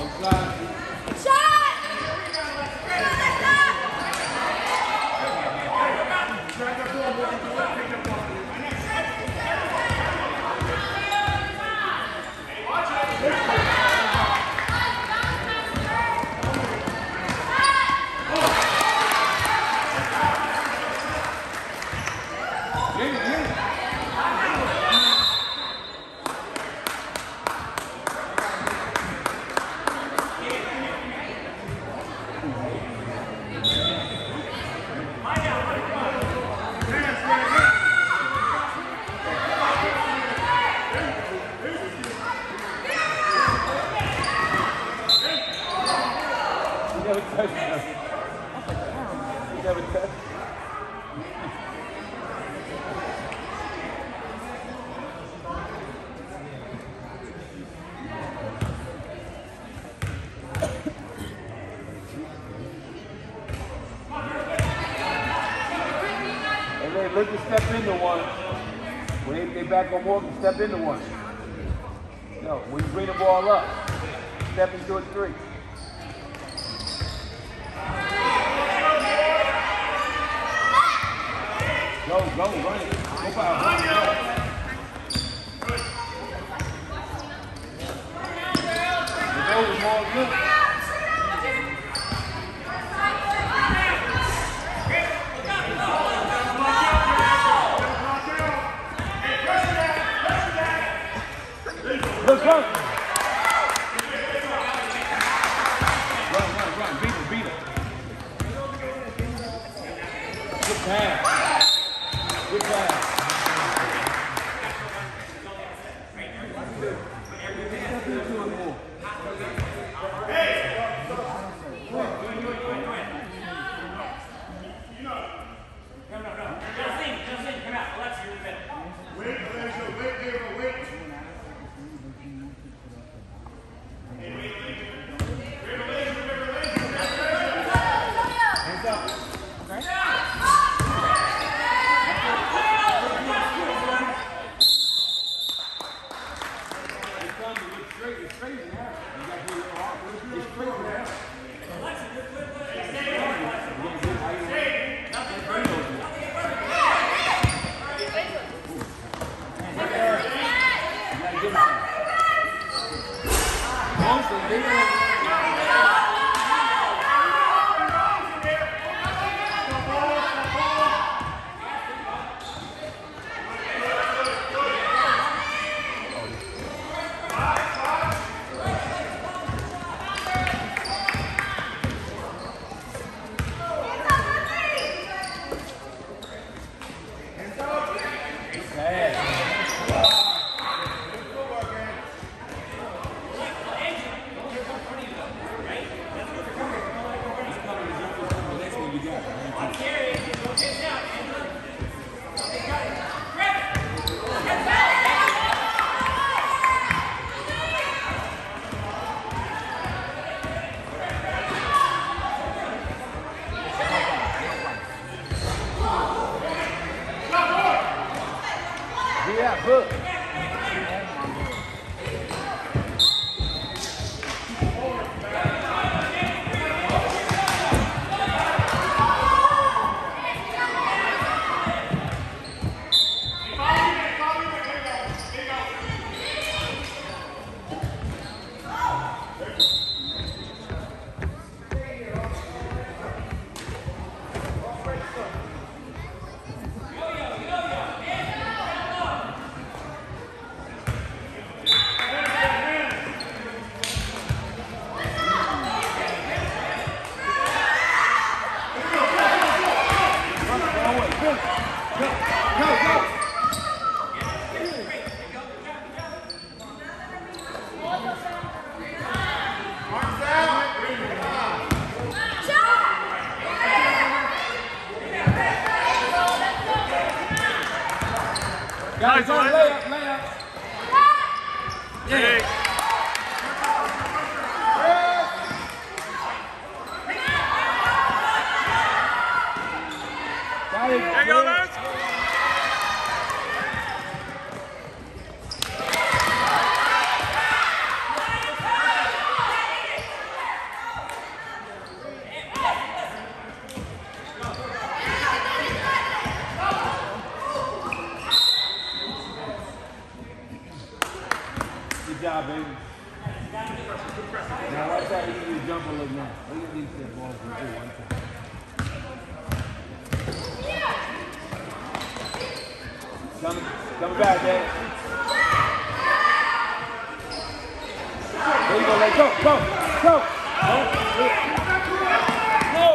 Look to step into one. When they back on walking, step into one. No, when you bring the ball up, step into a three. Go, run it. Go foul, run it. The goal is more good. Let's go. Run. Beat him. Good pass. Good pass. Yeah, good. Guys, on layup. Yeah. There you go, lads. you jump a little now. Look at these balls we do one time. Coming back, Dad. There you go, let go. No.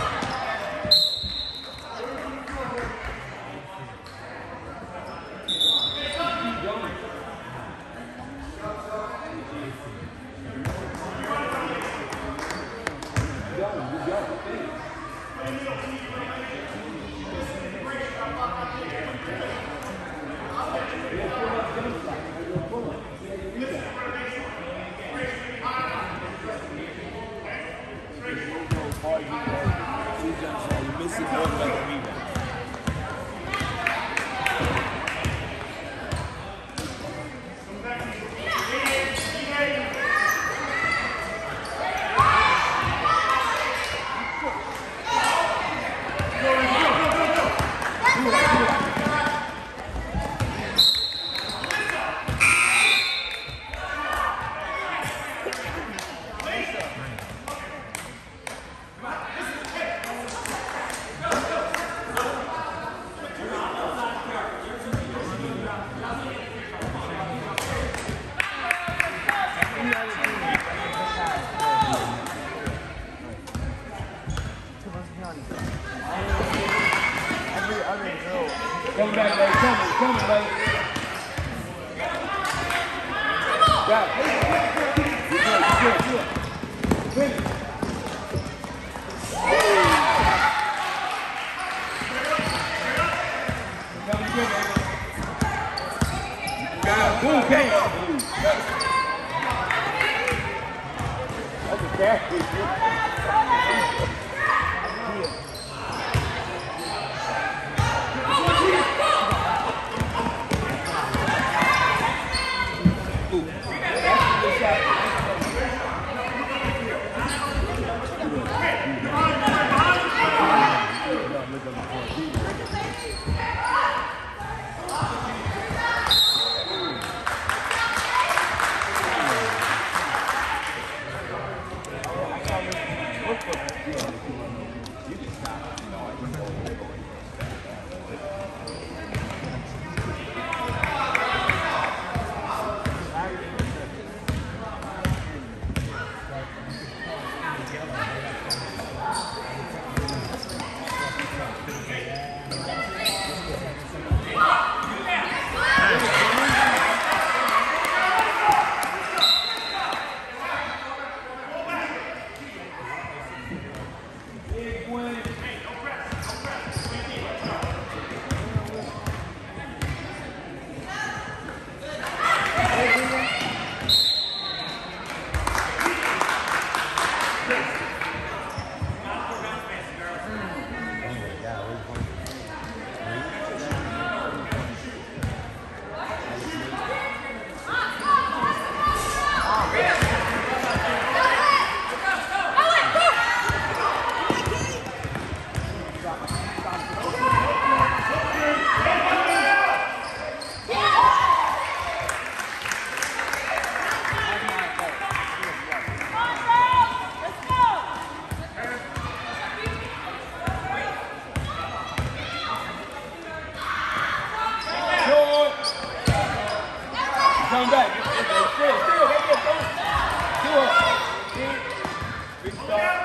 Coming back, baby. Coming, baby. Got it. Good. Finish. Coming good, baby. Got it. Boom, okay. That's a cash. Come back. Still. Big start.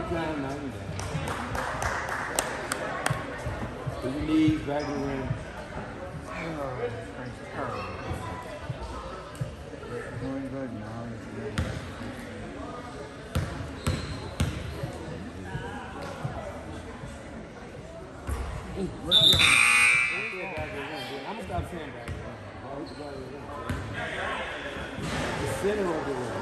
down, now you're down. Put your knees back to the rim. Doing good now. I'm gonna stop saying back there. The center of the rim.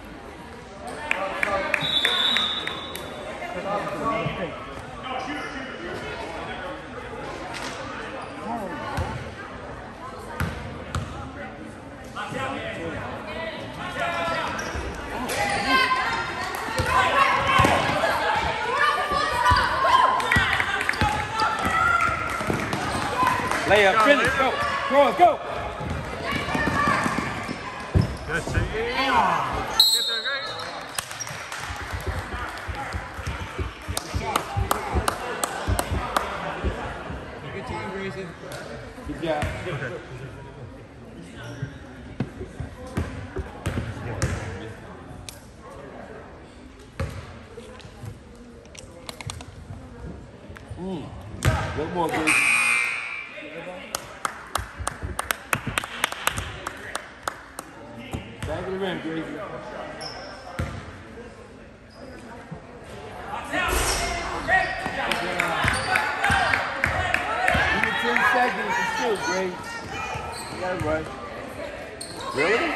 Layup, finish, go. Cross, go. Good to you. Get there, great. Good team, Grayson. Good job. Good more, Grayson. Back of the rim, Grayson. Give me 10 seconds to shoot, Grace. You gotta rush. Really?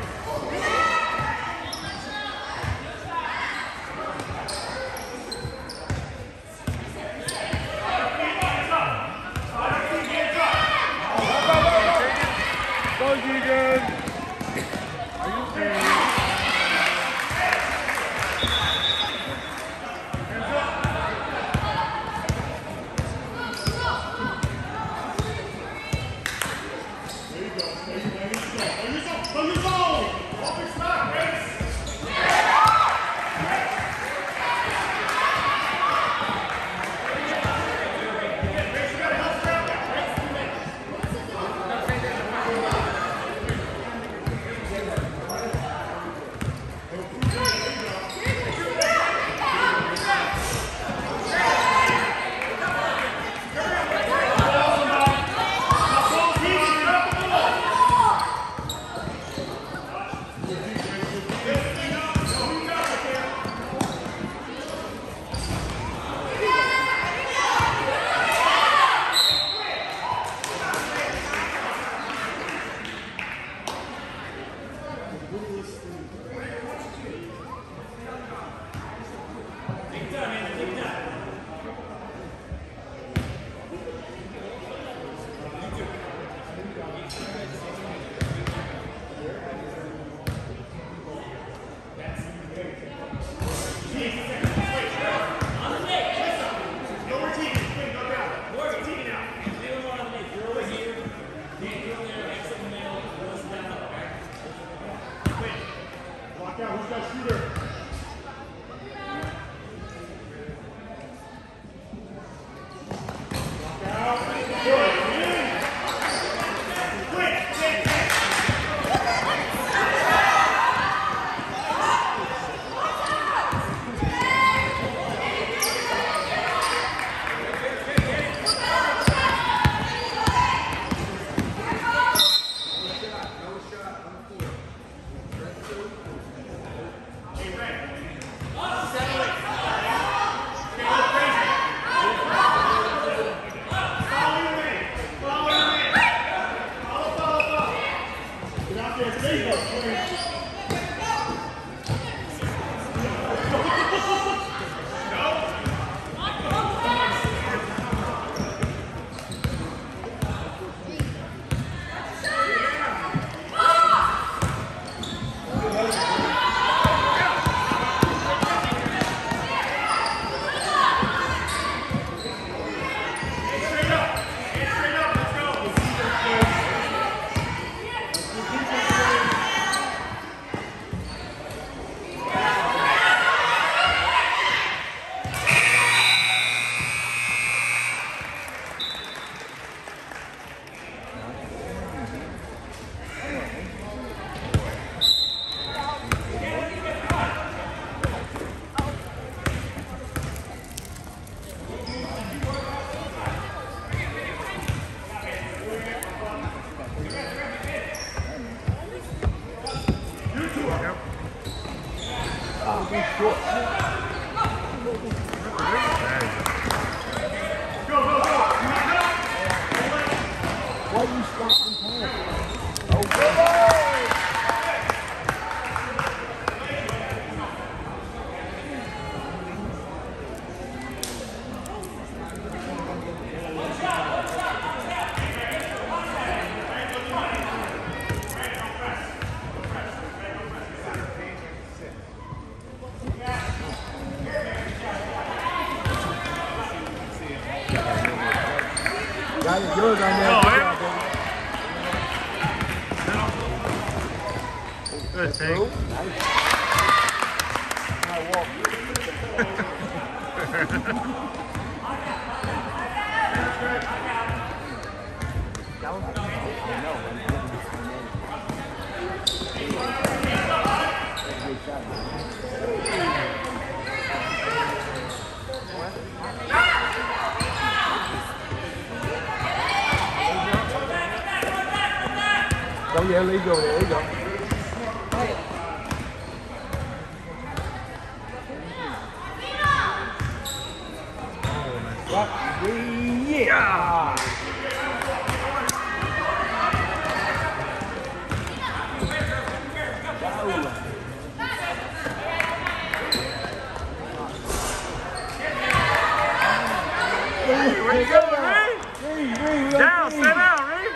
Go, Gideon! There you go. Got it, yours on there. Oh, Good yeah. job, baby. Good, Tank. Nice. I walk. Oh yeah, there you go. There you go. Yeah. Where you going, Reed? Down, stay down, Reed.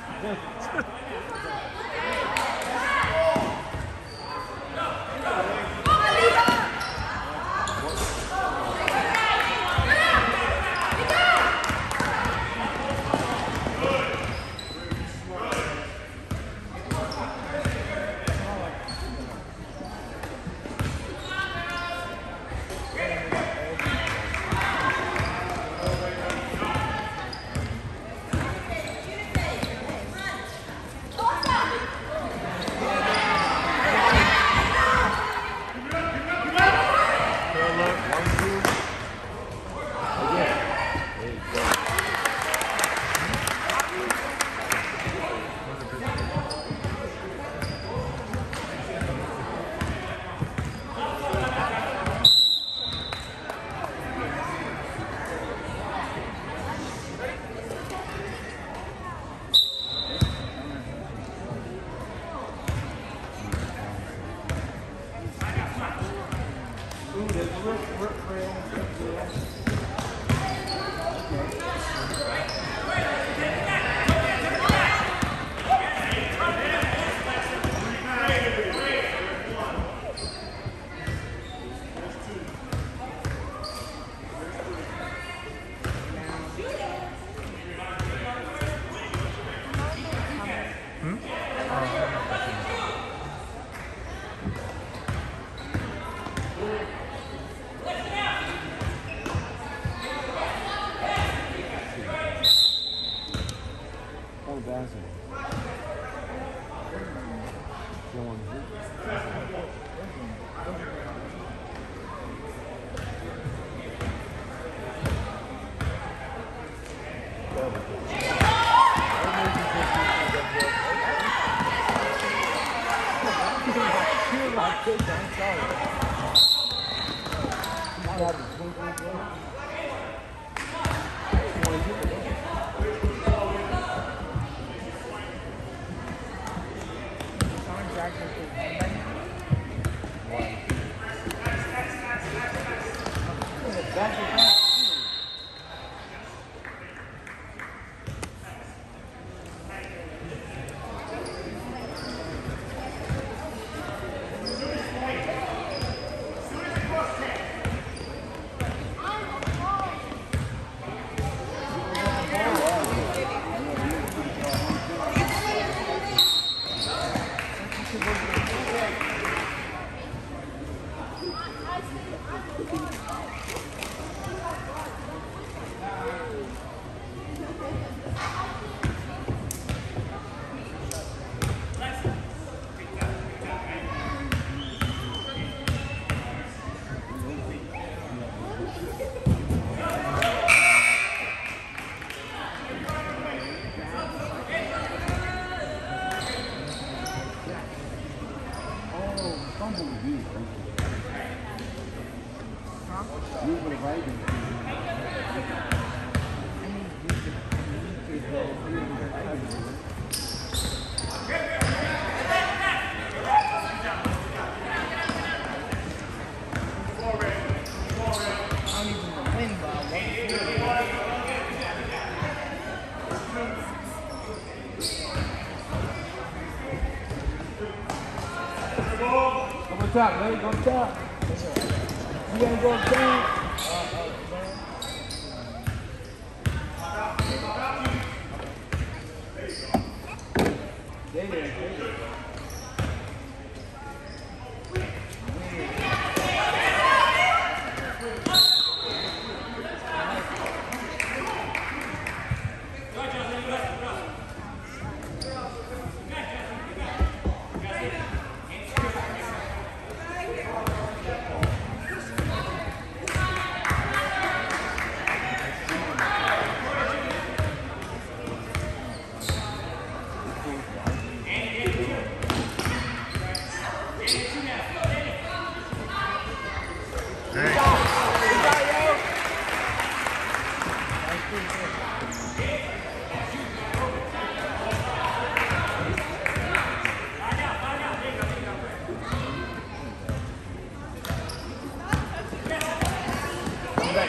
Top, let it go top. You ain't going down.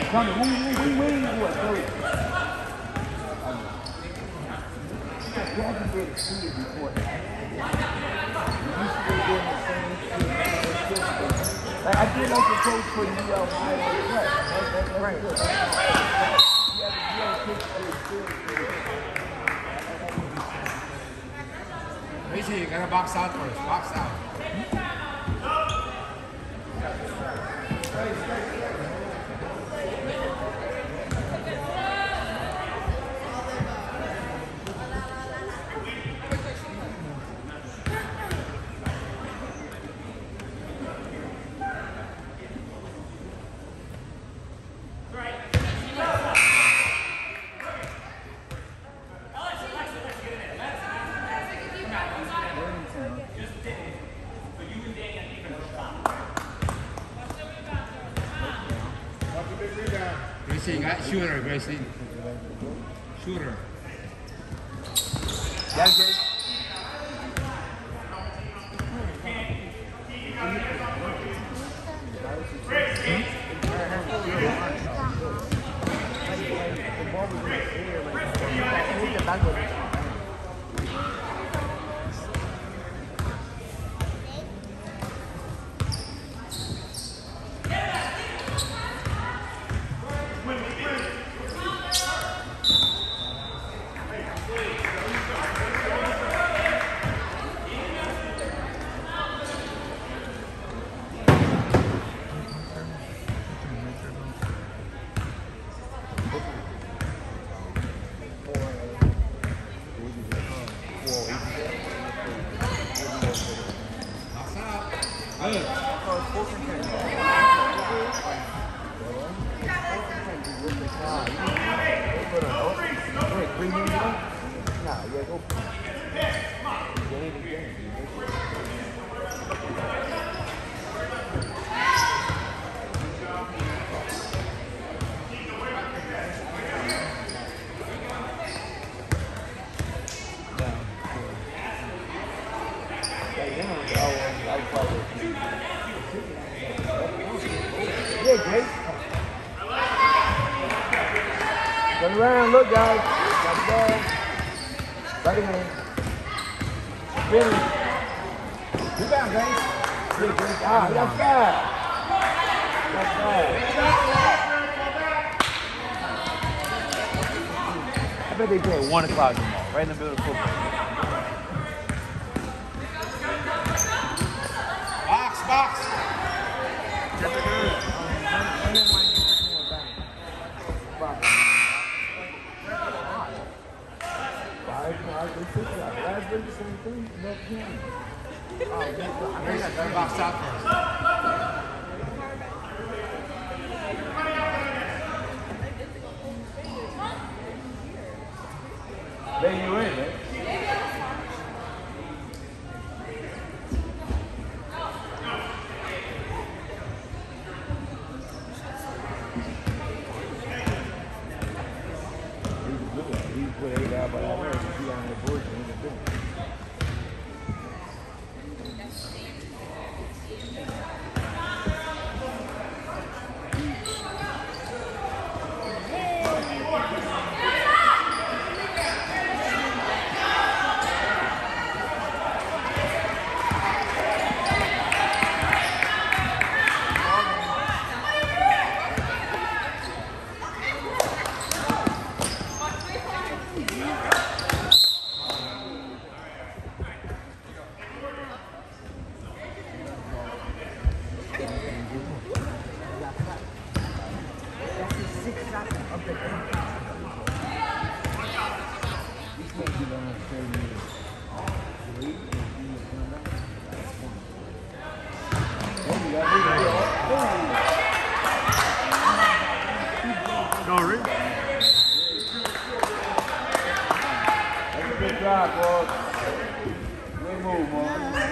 coming. We what? You haven't been to see it before that. You used to be doing the same shit. Like, I did like the coach for you, right. Good. You have a kick for your skill. Macy, you gotta box out first. Box out. Gracie, you got shooter, Gracie. Shooter. That's good. Turn around, look guys. Got the ball. Right ahead. Finish. Rebound, guys. Good, good. Ah, that's bad. That's bad. I bet they play 1 o'clock tomorrow, right in the middle of football. Box. Gotta box out first. There you in, man. He put 8 out by that way. He on the board and he can do it. Go, Rick. That's a good job, boy. Good move, man.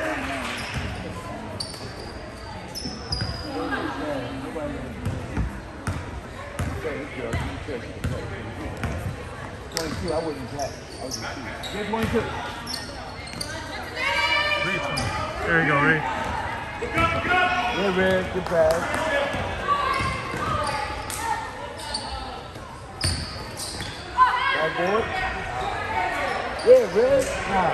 I wouldn't tap. I was just shooting. Get 22. There you go, Ray. Good, Red. Good pass. board. Yeah, really? Nah.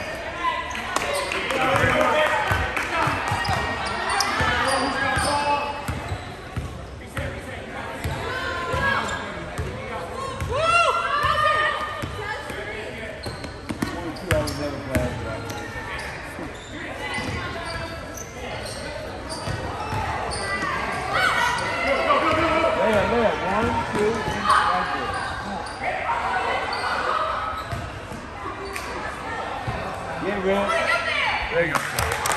There you go.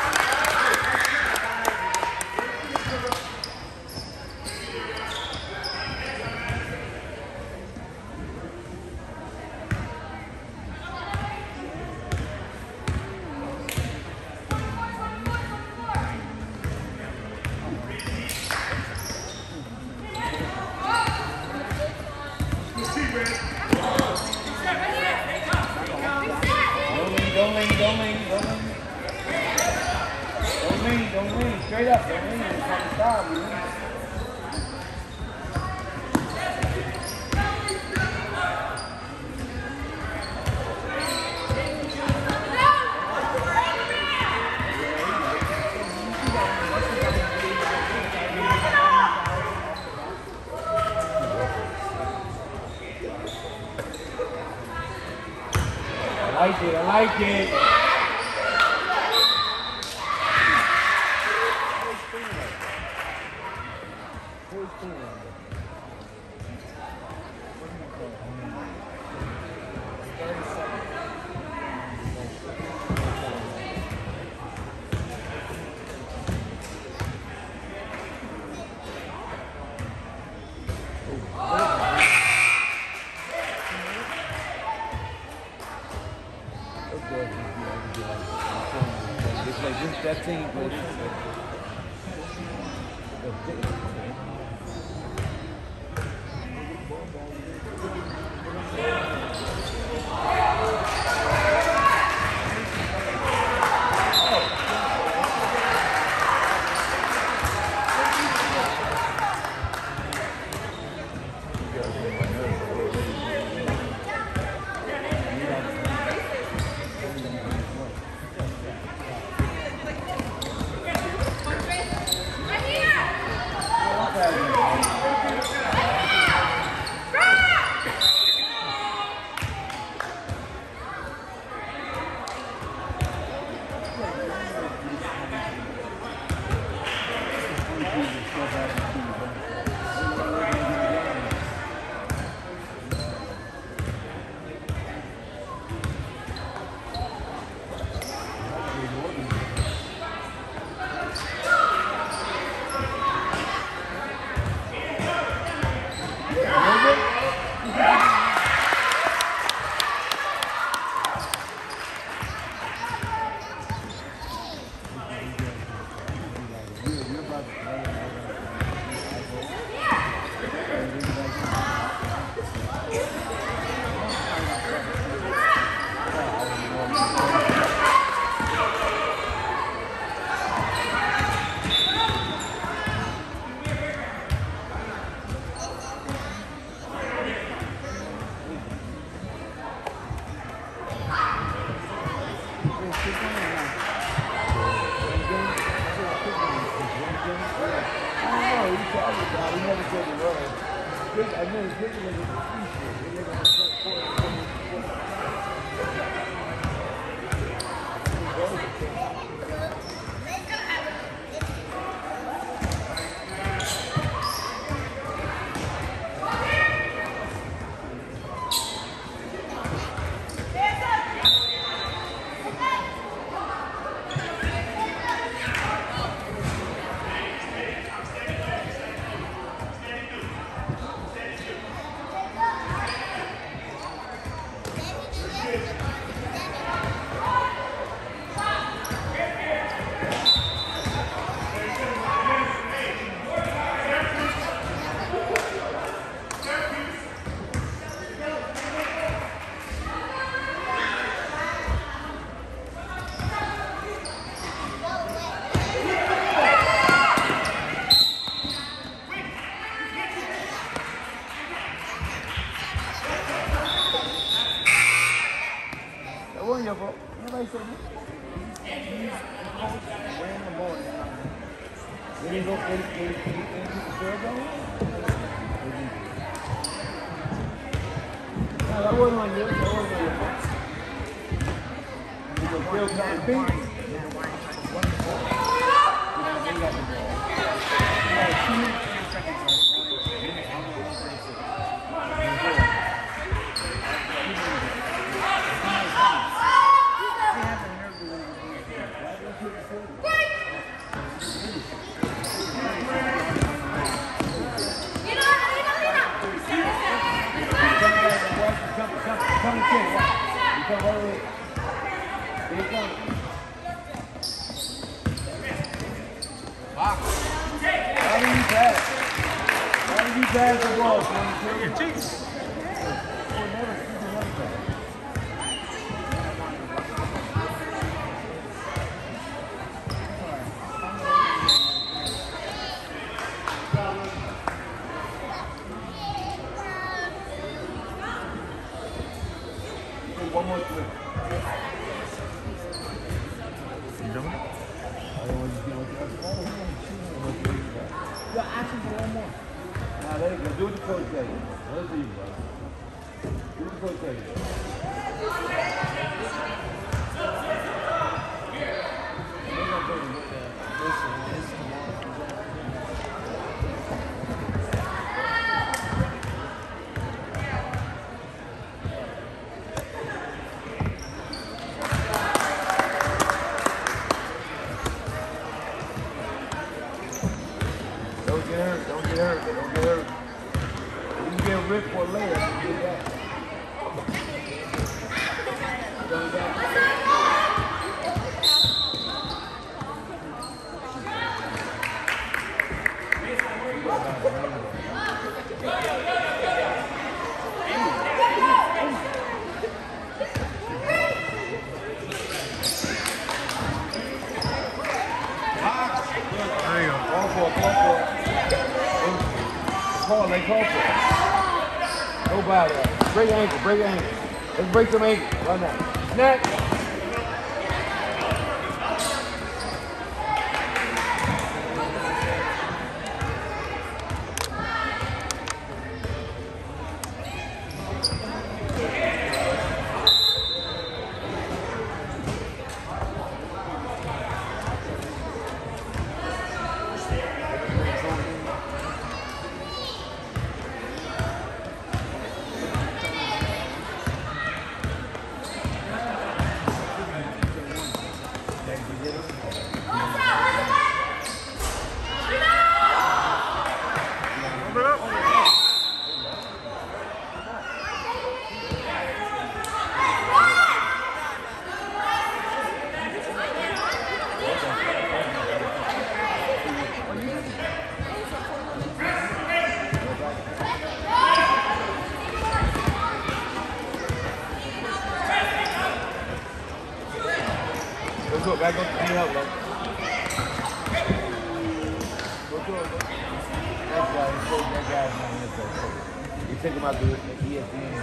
Don't lean. Straight up. Don't lean. It's on the side. We lean. I like it. That thing goes. Yeah, bro. Nobody said this. He's the coach ran the ball. Did he go in the field goal? No, that wasn't on you. That wasn't on you. He was real kind of big. They got the ball. Pass the ball, Your cheeks. One more clip. You done? Yeah, ask him for one more. Now, there you go. Do what the coach says. Let's see, bro. Do what the coach says. Don't get hurt. Don't get hurt. Don't get hurt. You can get ripped for a layup. You get that. Don't get that. There you go. Call for it. Call for it. Call for it. Nobody. Break your ankle. Break your ankle. Let's break some ankles. Right now. Snap. Let's go. Back up. Need help, bro. Go to it, bro. That guy's not here, bro. You take him out to the ESPN.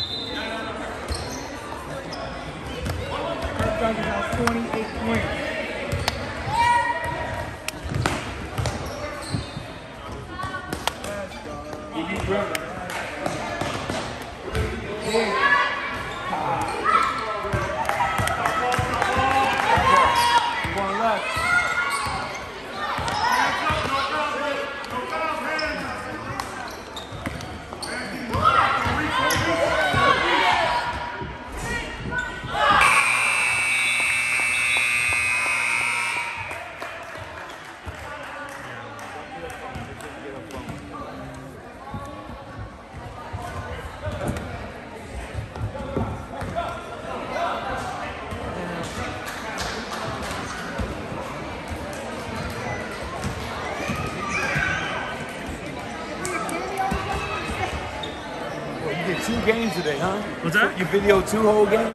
That dog has 28 points. Keep you dribbling. Going left. You did 2 games today, huh? What's that? You videoed 2 whole games?